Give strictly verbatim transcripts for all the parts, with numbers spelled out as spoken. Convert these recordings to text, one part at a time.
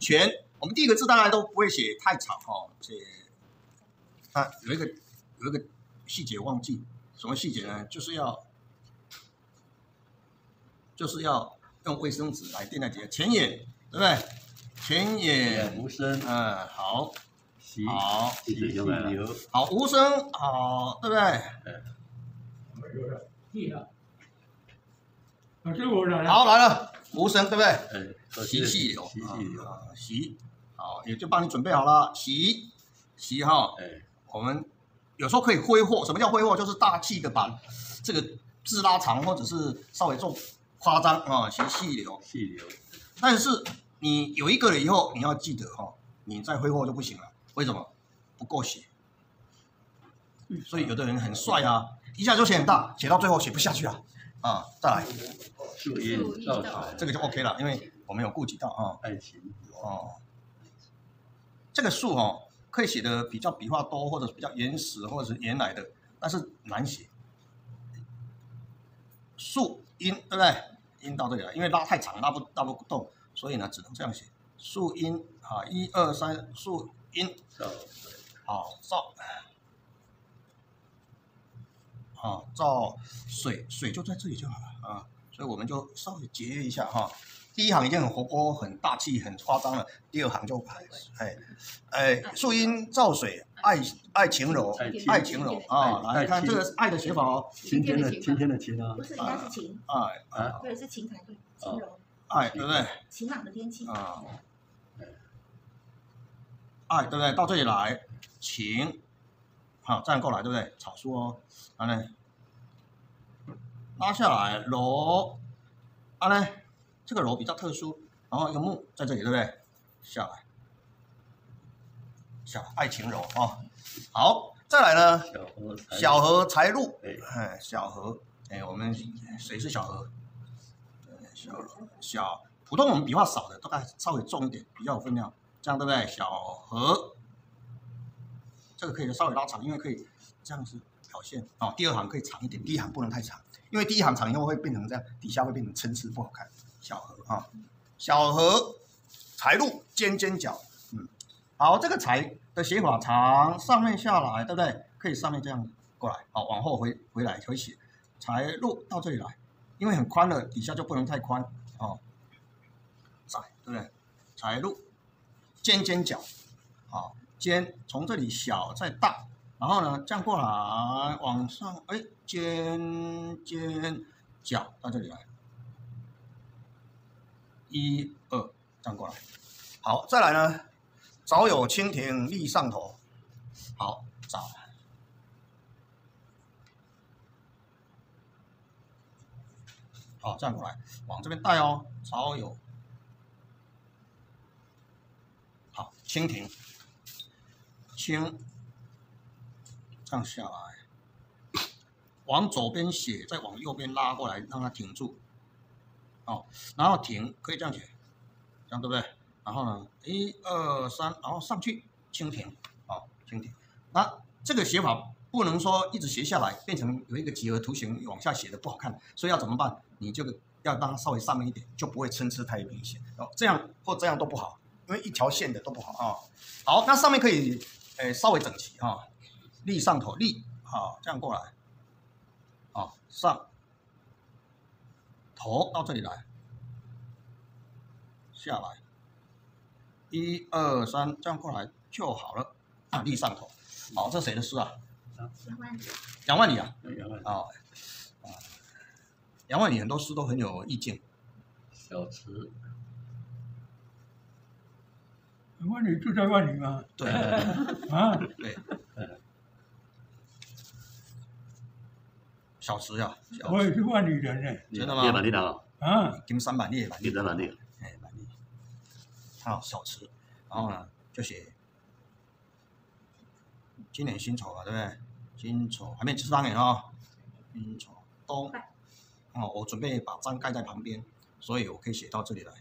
全，我们第一个字大家都不会写太长哦，写啊有一个有一个细节忘记，什么细节呢？就是要就是要用卫生纸来垫在底下，前眼对不对？前眼无声， 嗯，好，好， 细细流， 好，无声，好，对不对？好，来了，无声，对不对？习细流， 习细流， 啊，习，好，也就帮你准备好了，习，习哈，我们有时候可以挥霍，什么叫挥霍？就是大气的把这个字拉长，或者是稍微做夸张啊，习细流， 细流。 但是你有一个了以后，你要记得哈，你再挥霍就不行了，为什么？不够写。所以有的人很帅啊，一下就写很大，写到最后写不下去了啊，再来。 树荫照彩， 这个就 OK 了，因为我们有顾及到啊。 爱情哦，这个树哦，可以写的比较笔画多，或者比较原始，或者是原来的，但是难写。树荫对不对？荫到这里来，因为拉太长，拉不拉不动，所以呢，只能这样写。树荫啊，一二三，树荫照， 好照。啊，照水水就在这里就好了啊，所以我们就稍微节约一下哈。第一行已经很活泼、很大气、很夸张了，第二行就哎哎，树荫照水，爱爱晴柔，爱晴柔啊，来看这个爱的写法哦， 晴天的晴天的晴啊， 不是，应该是晴， 爱啊，对，是晴才对，晴柔， 爱对不对？ 晴朗的天气啊，爱对不对？到这里来，晴，好，这样过来对不对？草书哦。啊呢，拉下来柔，啊呢，这个柔比较特殊，然后一个木在这里，对不对？下来，下来，爱情柔啊、哦。好，再来呢，小荷财路，哎，小荷，哎，我们谁是小荷？小小，普通我们笔画少的，大概稍微重一点，比较有分量，这样对不对？小荷，这个可以稍微拉长，因为可以这样子。表现哦，第二行可以长一点，第一行不能太长，因为第一行长以后会变成这样，底下会变成参差不好看。小荷啊，小荷财路尖尖角，嗯，好，这个财的写法长上面下来，对不对？可以上面这样过来，好，往后回回来回写，财路到这里来，因为很宽了，底下就不能太宽哦，窄，对不对？财路尖尖角，好，尖从这里小再大。然后呢，这样过来，往上，哎，尖尖角到这里来，一二，这样过来。好，再来呢，早有蜻蜓立上头。好，早。好，这样过来，往这边带哦，早有。好，蜻蜓，蜻。这样下来，往左边写，再往右边拉过来，让它停住。哦，然后停，可以这样写，这样对不对？然后呢，一二三，然后上去，蜻蜓，哦，蜻蜓。那这个写法不能说一直写下来，变成有一个几何图形往下写的不好看，所以要怎么办？你这个要让它稍微上面一点，就不会参差太明显。哦，这样或这样都不好，因为一条线的都不好啊、哦。好，那上面可以，诶，稍微整齐啊。哦立上头立，好，这样过来，好，上头到这里来，下来，一二三，这样过来就好了。啊，立上头，好，这谁的诗啊？ 杨万里。 杨万里啊？ 杨万里啊，啊，杨万里很多诗都很有意境。 小池， 万里住在万里吗？ 对， 啊， 对。小池呀， 我也是万里人呢。 真的吗？ 叶满地的啊， 金山板栗，板栗， 金山板栗， 哎，板栗。好，小池，然后呢就写今年辛丑了，对不对？辛丑还没吃汤圆哦，辛丑冬。哦，我准备把章盖在旁边，所以我可以写到这里来，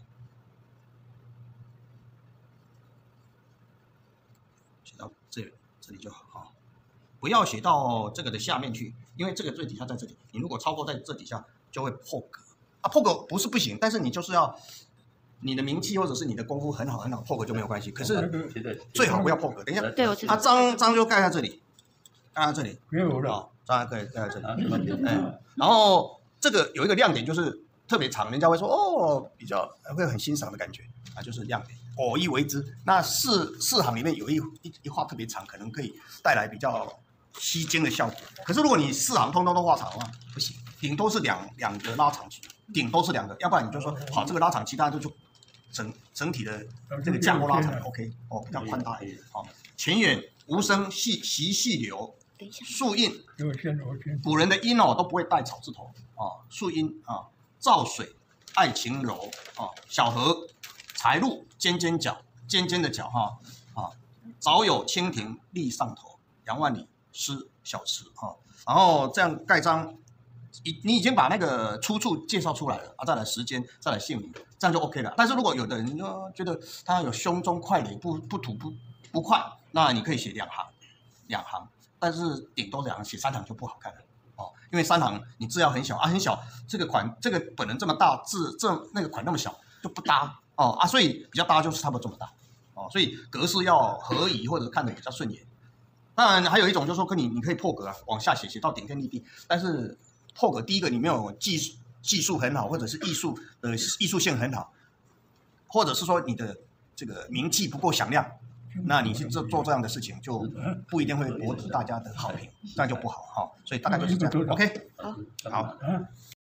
写到这里这里就好哈、哦，不要写到这个的下面去。因为这个最底下在这里，你如果超过在这底下就会破格啊，破格不是不行，但是你就是要你的名气或者是你的功夫很好很好，破格就没有关系。可是现在最好不要破格。等一下， 对，我知啊， 道。 章章就盖在这里，盖在这里， 没有了。 哦，章还可以盖在这里。 啊，什么点？ 哎，然后这个有一个亮点就是特别长，人家会说哦，比较会很欣赏的感觉啊，就是亮点。偶一为之，那四四行里面有一一一画特别长，可能可以带来比较吸睛的效果。可是如果你四行通通都画长的话，不行，顶多是两两个拉长，顶多是两个，要不然你就说好这个拉长，其他就就整整体的这个架构拉长 ，OK 哦，比较宽大一点。好，前远无声细习细流， 等一下， 树荫。 给我先，我先。 古人的音哦都不会带草字头啊，树荫啊，照水爱晴柔啊，小荷才露尖尖角，尖尖的角哈啊，早有蜻蜓立上头，杨万里诗小池哈、啊，然后这样盖章，你你已经把那个出处介绍出来了啊，再来时间，再来姓名，这样就 OK 了。但是如果有的人就觉得他有胸中快垒不不吐不不快，那你可以写两行，两行，但是顶多两行，写三行就不好看了。哦，因为三行你字要很小啊，很小，这个款这个本人这么大，字这那个款那么小就不搭哦啊，所以比较搭就是差不多这么大哦，所以格式要合宜或者看得比较顺眼。当然还有一种就是说跟你你可以破格啊，往下写写到顶天立地，但是破格第一个你没有技术技术很好，或者是艺术的艺术性很好，或者是说你的这个名气不够响亮。那你去做做这样的事情，就不一定会博得大家的好评，这样就不好哈。所以大概就是这样。OK， 好， 好。